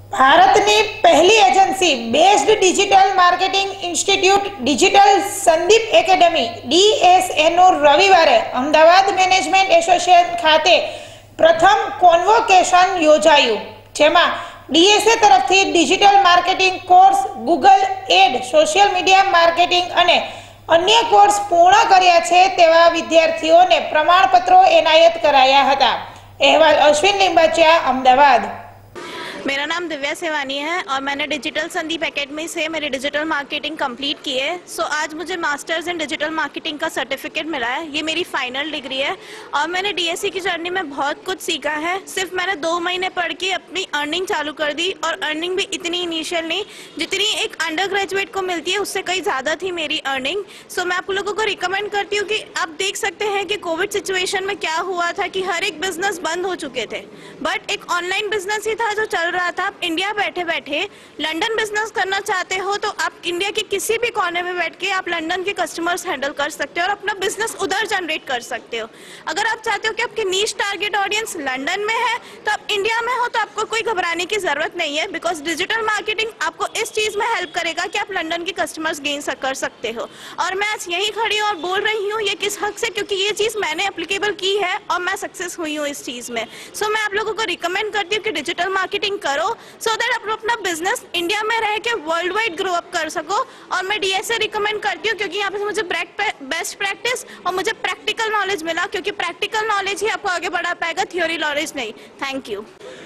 ભારતની પહેલી agency based digital marketing institute digital Sandeep academy DSAનું રવિવારે અમદાવાદ મેનેજમેન્ટ એસોસિએશન ખાતે પ્રથમ કોન્વોકેશન યોજાયું, જેમાં DSA તરફથી digital marketing course, Google ad, social media marketing અને अन्य कोर्स पूर्ण कर्या छे तेवा विद्यार्थीओने प्रमाणपत्रों एनायत कराया हता। अहवाल अश्विन लिंबाचिया, अमदावाद। मेरा नाम दिव्या सेवानी है और मैंने डिजिटल संदीप एकेडमी से मेरी डिजिटल मार्केटिंग कंप्लीट की है। सो आज मुझे मास्टर्स इन डिजिटल मार्केटिंग का सर्टिफिकेट मिला है। ये मेरी फाइनल डिग्री है और मैंने DSA की जर्नी में बहुत कुछ सीखा है। सिर्फ मैंने 2 महीने पढ़ के अपनी अर्निंग चालू कर दी और अर्निंग भी इतनी इनिशियल नहीं जितनी एक अंडर ग्रेजुएट को मिलती है, उससे कहीं ज़्यादा थी मेरी अर्निंग। सो मैं आप लोगों को रिकमेंड करती हूँ कि आप देख सकते हैं कि कोविड सिचुएशन में क्या हुआ था कि हर एक बिजनेस बंद हो चुके थे, बट एक ऑनलाइन बिजनेस ही था जो चल रहा था। आप इंडिया बैठे बैठे लंदन बिजनेस करना चाहते हो तो आप इंडिया के किसी भी कोने में बैठ के आप लंदन के कस्टमर्स हैंडल कर सकते हो और अपना बिजनेस उधर जनरेट कर सकते हो। अगर आप चाहते हो कि आपकी नीश टारगेट ऑडियंस लंदन में है तो आप इंडिया में हो तो आपको कोई घबराने की जरूरत नहीं है, बिकॉज डिजिटल मार्केटिंग आपको इस चीज में हेल्प करेगा कि आप लंदन के कस्टमर्स गेन कर सकते हो। और मैं आज यहीं खड़ी हूँ और बोल रही हूँ ये किस हक से, क्योंकि ये चीज मैंने एप्लीकेबल की है और मैं सक्सेस हुई हूँ इस चीज में। सो मैं आप लोगों को रिकमेंड करती हूँ कि डिजिटल मार्केटिंग करो सो दैट आप अपना बिजनेस इंडिया में रह के वर्ल्ड वाइड ग्रो अप कर सको। और मैं DSA रिकमेंड करती हूँ क्योंकि यहाँ पे मुझे बेस्ट प्रैक्टिस और मुझे प्रैक्टिकल नॉलेज मिला, क्योंकि प्रैक्टिकल नॉलेज ही आपको आगे बढ़ा पाएगा, थ्योरी नॉलेज नहीं। Thank you.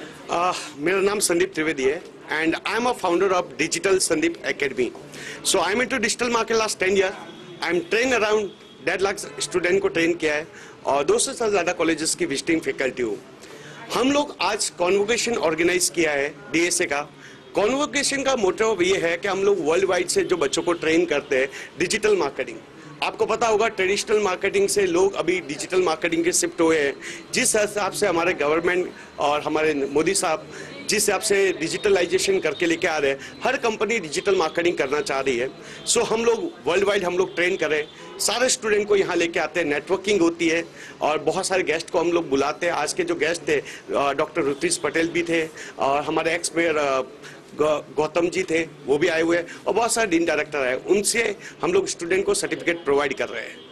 मेरा नाम संदीप त्रिवेदी है and I am a founder of Digital Sandeep Academy. So I am into digital market last 10 years. I am trained around 1.5 lakh student को ट्रेन किया है और 200 से ज़्यादा कॉलेजेस की विजिटिंग फैकल्टी हूँ। हम लोग आज कॉन्वोकेशन ऑर्गेनाइज किया है DSA का। कॉन्वोकेशन का मोटिव ये है कि हम लोग वर्ल्ड वाइड से जो बच्चों को ट्रेन करते हैं डिजिटल मार्केटिंग। आपको पता होगा ट्रेडिशनल मार्केटिंग से लोग अभी डिजिटल मार्केटिंग के शिफ्ट हुए हैं। जिस हिसाब से हमारे गवर्नमेंट और हमारे मोदी साहब जिस हिसाब से डिजिटलाइजेशन करके लेके आ रहे हैं, हर कंपनी डिजिटल मार्केटिंग करना चाह रही है। सो हम लोग वर्ल्ड वाइड हम लोग ट्रेन करें, सारे स्टूडेंट को यहाँ लेके आते हैं, नेटवर्किंग होती है और बहुत सारे गेस्ट को हम लोग बुलाते हैं। आज के जो गेस्ट थे डॉक्टर ऋत्विज पटेल भी थे और हमारे एक्स मेयर गौतम जी थे, वो भी आए हुए हैं और बहुत सारे डीन डायरेक्टर है। उनसे हम लोग स्टूडेंट को सर्टिफिकेट प्रोवाइड कर रहे हैं।